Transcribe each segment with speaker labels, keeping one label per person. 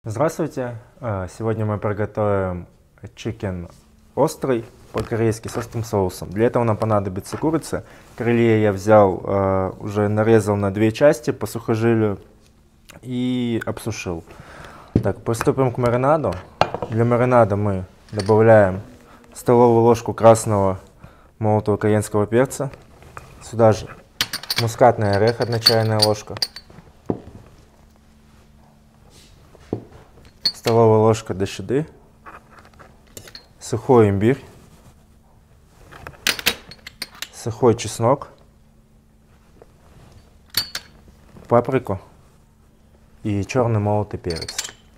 Speaker 1: Здравствуйте! Сегодня мы приготовим чикен острый, по-корейски, с острым соусом. Для этого нам понадобится курица. Крылья я взял, уже нарезал на две части по сухожилию и обсушил. Так, приступим к маринаду. Для маринада мы добавляем столовую ложку красного молотого кайенского перца. Сюда же мускатный орех, 1 чайная ложка. Столовая ложка дашиды, сухой имбирь, сухой чеснок, паприку и черный молотый перец.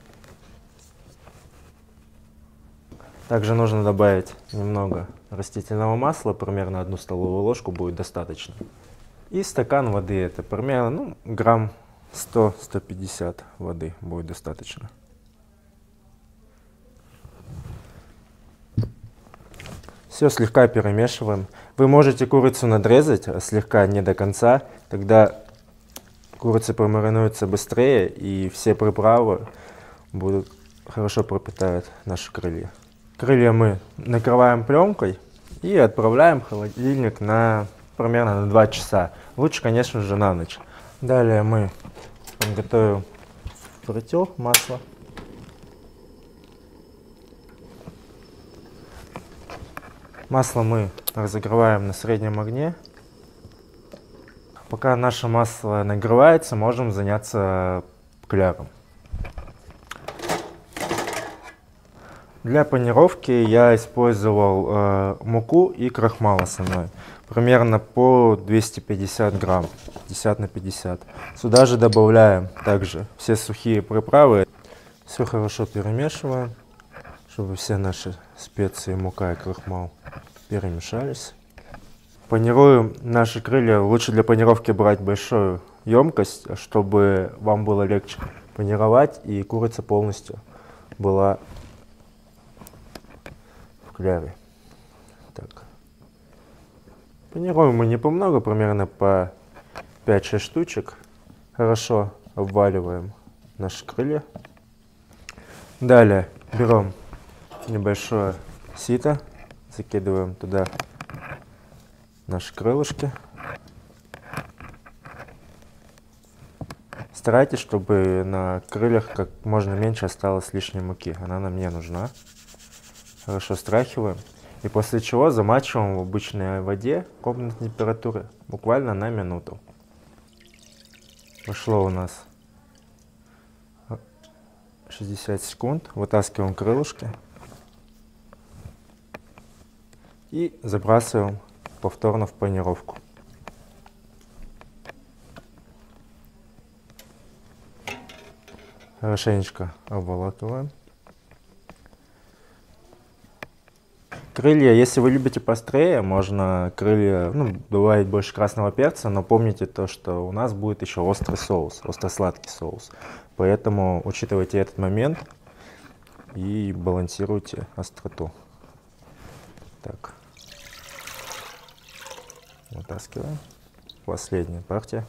Speaker 1: Также нужно добавить немного растительного масла, примерно 1 столовую ложку будет достаточно. И стакан воды, это примерно грамм 100-150 воды будет достаточно. Все слегка перемешиваем. Вы можете курицу надрезать слегка, не до конца, тогда курица промаринуется быстрее и все приправы будут хорошо пропитают наши крылья. Крылья мы накрываем пленкой и отправляем в холодильник на примерно на 2 часа. Лучше, конечно же, на ночь. Далее мы готовим фритюр масло. Масло мы разогреваем на среднем огне. Пока наше масло нагревается, можем заняться кляром. Для панировки я использовал муку и крахмал основной. Примерно по 250 грамм, 50 на 50. Сюда же добавляем также все сухие приправы. Все хорошо перемешиваем, чтобы все наши специи, мука и крахмал перемешались. Панируем наши крылья. Лучше для панировки брать большую емкость, чтобы вам было легче панировать и курица полностью была в кляре. Так. Панируем мы не по много, примерно по 5-6 штучек. Хорошо обваливаем наши крылья. Далее берем небольшое сито, закидываем туда наши крылышки. Старайтесь, чтобы на крыльях как можно меньше осталось лишней муки. Она нам не нужна. Хорошо стряхиваем. И после чего замачиваем в обычной воде комнатной температуры буквально на минуту. Прошло у нас 60 секунд. Вытаскиваем крылышки. И забрасываем повторно в панировку. Хорошенечко обволакиваем. Крылья, если вы любите пострее, можно крылья добавить больше красного перца, но помните то, что у нас будет еще острый соус, остро-сладкий соус. Поэтому учитывайте этот момент и балансируйте остроту. Так. Вытаскиваем. Последняя партия.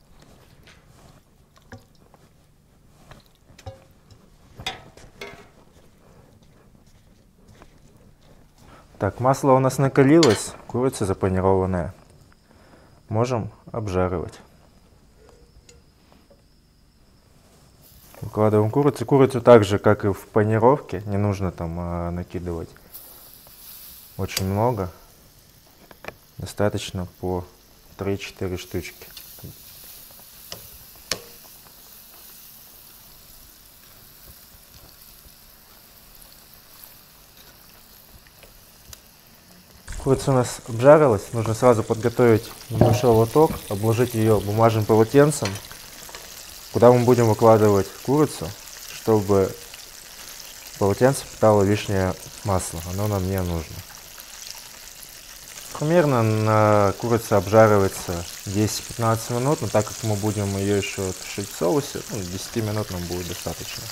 Speaker 1: Так, масло у нас накалилось, курица запанированная. Можем обжаривать. Выкладываем курицу. Курицу так же, как и в панировке, не нужно там накидывать очень много. Достаточно по 3-4 штучки. Курица у нас обжарилась. Нужно сразу подготовить небольшой лоток, обложить ее бумажным полотенцем, куда мы будем выкладывать курицу, чтобы полотенце впитало лишнее масло. Оно нам не нужно. Примерно курица обжаривается 10-15 минут, но так как мы будем ее еще тушить в соусе, 10 минут нам будет достаточно.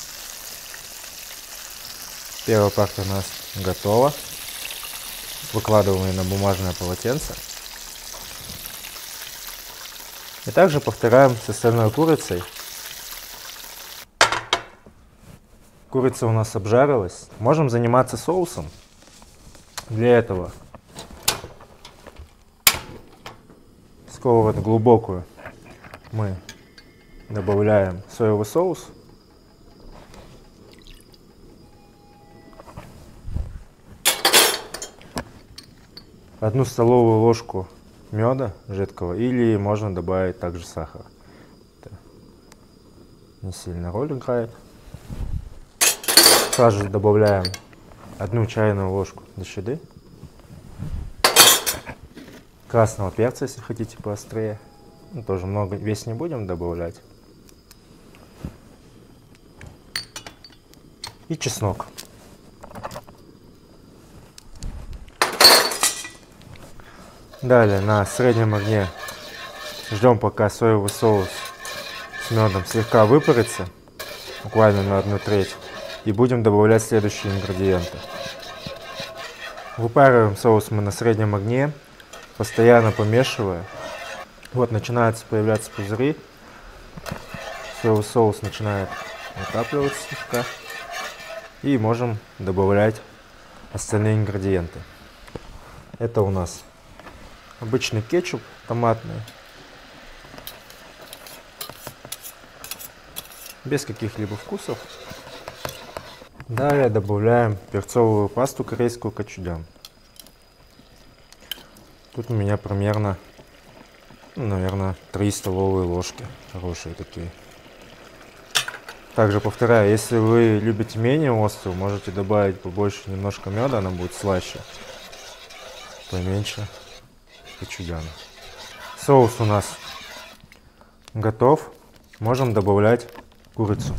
Speaker 1: Первая партия у нас готова. Выкладываем ее на бумажное полотенце. И также повторяем с остальной курицей. Курица у нас обжарилась. Можем заниматься соусом. Для этого сковородку глубокую мы добавляем соевый соус. Одну столовую ложку меда жидкого, или можно добавить также сахар. Это не сильно роль играет. Сразу же добавляем 1 чайную ложку дошиды красного перца, если хотите поострее. Ну, тоже много, весь не будем добавлять. И чеснок. Далее на среднем огне ждем, пока соевый соус с медом слегка выпарится, буквально на 1/3, и будем добавлять следующие ингредиенты. Выпариваем соус мы на среднем огне, постоянно помешивая. Вот начинаются появляться пузыри, соевый соус начинает накапливаться слегка, и можем добавлять остальные ингредиенты. Это у нас обычный кетчуп томатный, без каких-либо вкусов. Далее добавляем перцовую пасту корейскую кочугян. Тут у меня примерно, наверное, 3 столовые ложки, хорошие такие. Также повторяю, если вы любите менее острую, можете добавить побольше немножко меда, она будет слаще, поменьше кочугяна. Соус у нас готов, можем добавлять курицу.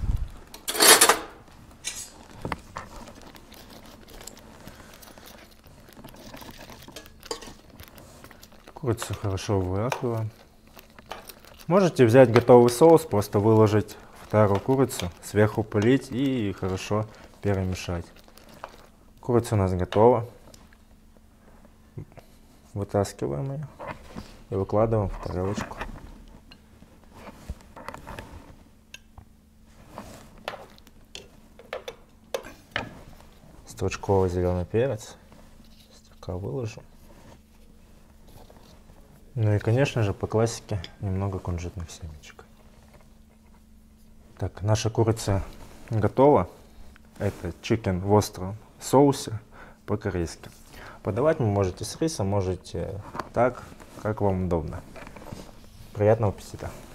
Speaker 1: Курицу хорошо вывариваем. Можете взять готовый соус, просто выложить вторую курицу, сверху полить и хорошо перемешать. Курица у нас готова. Вытаскиваем ее и выкладываем в тарелочку. Стручковый зеленый перец. Слегка выложим. Ну и, конечно же, по классике немного кунжутных семечек. Так, наша курица готова. Это chicken в остром соусе по-корейски. Подавать вы можете с рисом, можете так, как вам удобно. Приятного аппетита!